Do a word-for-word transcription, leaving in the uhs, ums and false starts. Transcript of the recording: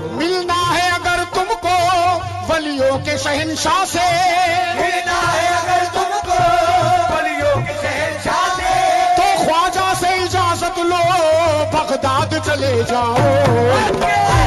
मिलना है अगर तुमको वलियों के शहंशाह से, मिलना है अगर तुमको वलियों के शहंशाह से, तो ख्वाजा से इजाजत लो बगदाद चले जाओ।